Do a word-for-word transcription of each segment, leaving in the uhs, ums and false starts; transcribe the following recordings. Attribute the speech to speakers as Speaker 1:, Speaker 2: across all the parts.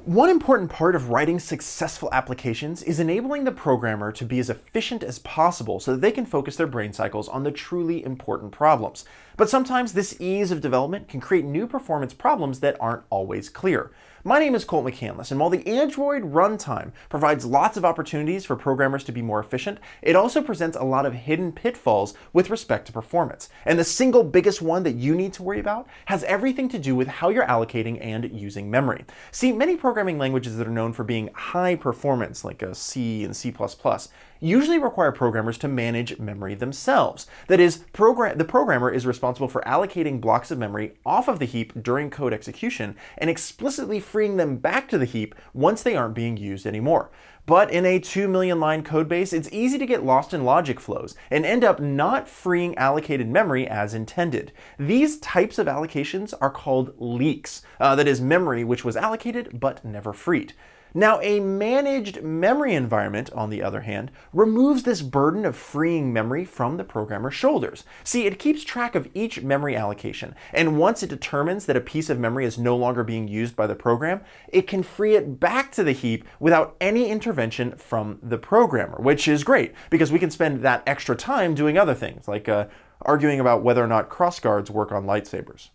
Speaker 1: One important part of writing successful applications is enabling the programmer to be as efficient as possible so that they can focus their brain cycles on the truly important problems. But sometimes this ease of development can create new performance problems that aren't always clear. My name is Colt McAnlis, and while the Android runtime provides lots of opportunities for programmers to be more efficient, it also presents a lot of hidden pitfalls with respect to performance. And the single biggest one that you need to worry about has everything to do with how you're allocating and using memory. See, many programming languages that are known for being high performance, like a C and C plus plus, usually require programmers to manage memory themselves. That is, program the programmer is responsible for allocating blocks of memory off of the heap during code execution and explicitly freeing them back to the heap once they aren't being used anymore. But in a two million line code base, it's easy to get lost in logic flows and end up not freeing allocated memory as intended. These types of allocations are called leaks, uh, that is, memory which was allocated but never freed. Now, a managed memory environment, on the other hand, removes this burden of freeing memory from the programmer's shoulders. See, it keeps track of each memory allocation, and once it determines that a piece of memory is no longer being used by the program, it can free it back to the heap without any intervention from the programmer, which is great, because we can spend that extra time doing other things, like uh, arguing about whether or not crossguards work on lightsabers.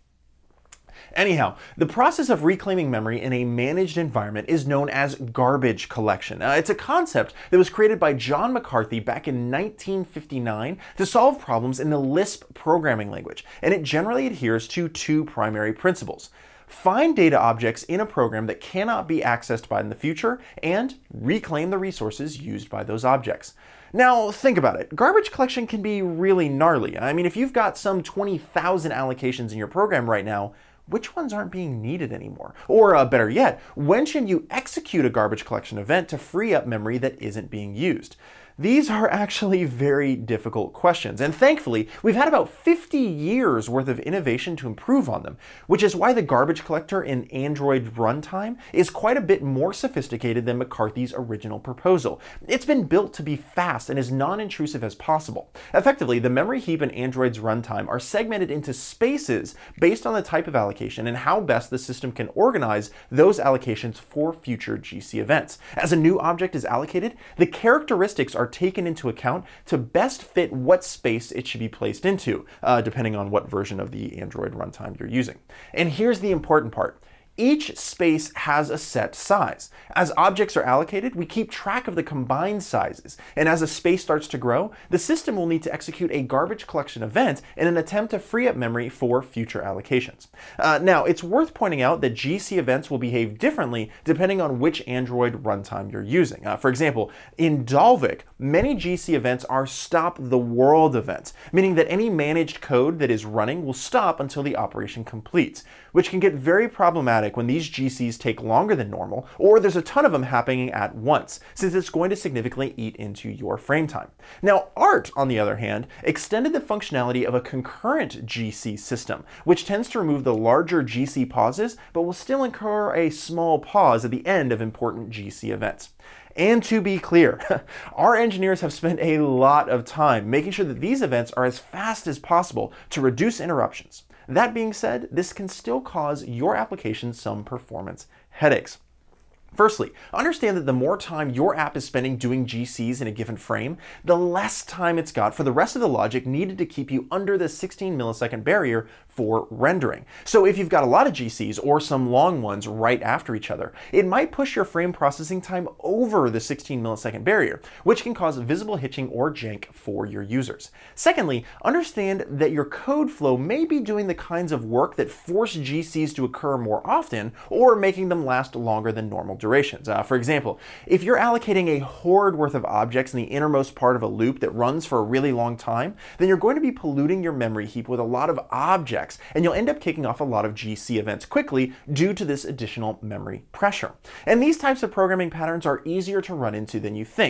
Speaker 1: Anyhow, the process of reclaiming memory in a managed environment is known as garbage collection. Uh, it's a concept that was created by John McCarthy back in nineteen fifty-nine to solve problems in the Lisp programming language, and it generally adheres to two primary principles. Find data objects in a program that cannot be accessed by in the future, and reclaim the resources used by those objects. Now, think about it. Garbage collection can be really gnarly. I mean, if you've got some twenty thousand allocations in your program right now, which ones aren't being needed anymore? Or uh, better yet, when should you execute a garbage collection event to free up memory that isn't being used? These are actually very difficult questions, and thankfully, we've had about fifty years worth of innovation to improve on them, which is why the garbage collector in Android runtime is quite a bit more sophisticated than McCarthy's original proposal. It's been built to be fast and as non-intrusive as possible. Effectively, the memory heap in Android's runtime are segmented into spaces based on the type of allocation and how best the system can organize those allocations for future G C events. As a new object is allocated, the characteristics are are taken into account to best fit what space it should be placed into, uh, depending on what version of the Android runtime you're using. And here's the important part. Each space has a set size. As objects are allocated, we keep track of the combined sizes, and as a space starts to grow, the system will need to execute a garbage collection event in an attempt to free up memory for future allocations. Uh, now, it's worth pointing out that G C events will behave differently depending on which Android runtime you're using. Uh, for example, in Dalvik, many G C events are stop the world events, meaning that any managed code that is running will stop until the operation completes, which can get very problematic when these G Cs take longer than normal, or there's a ton of them happening at once, since it's going to significantly eat into your frame time. Now, Art, on the other hand, extended the functionality of a concurrent G C system, which tends to remove the larger G C pauses, but will still incur a small pause at the end of important G C events. And to be clear, our engineers have spent a lot of time making sure that these events are as fast as possible to reduce interruptions. That being said, this can still cause your application some performance headaches. Firstly, understand that the more time your app is spending doing G Cs in a given frame, the less time it's got for the rest of the logic needed to keep you under the sixteen millisecond barrier for rendering. So if you've got a lot of G Cs or some long ones right after each other, it might push your frame processing time over the sixteen millisecond barrier, which can cause visible hitching or jank for your users. Secondly, understand that your code flow may be doing the kinds of work that force G Cs to occur more often or making them last longer than normal durations. Uh, for example, if you're allocating a horde worth of objects in the innermost part of a loop that runs for a really long time, then you're going to be polluting your memory heap with a lot of objects, and you'll end up kicking off a lot of G C events quickly due to this additional memory pressure. And these types of programming patterns are easier to run into than you think.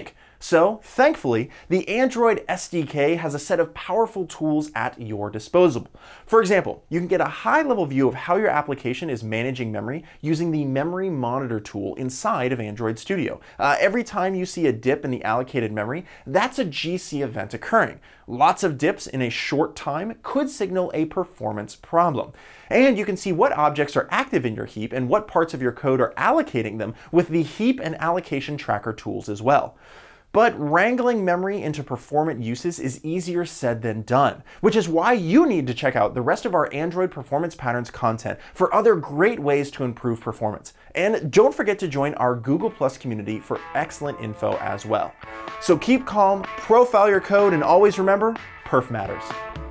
Speaker 1: So, thankfully, the Android S D K has a set of powerful tools at your disposal. For example, you can get a high-level view of how your application is managing memory using the Memory Monitor tool inside of Android Studio. Uh, every time you see a dip in the allocated memory, that's a G C event occurring. Lots of dips in a short time could signal a performance problem. And you can see what objects are active in your heap and what parts of your code are allocating them with the heap and allocation tracker tools as well. But wrangling memory into performant uses is easier said than done, which is why you need to check out the rest of our Android Performance Patterns content for other great ways to improve performance. And don't forget to join our Google Plus community for excellent info as well. So keep calm, profile your code, and always remember, perf matters.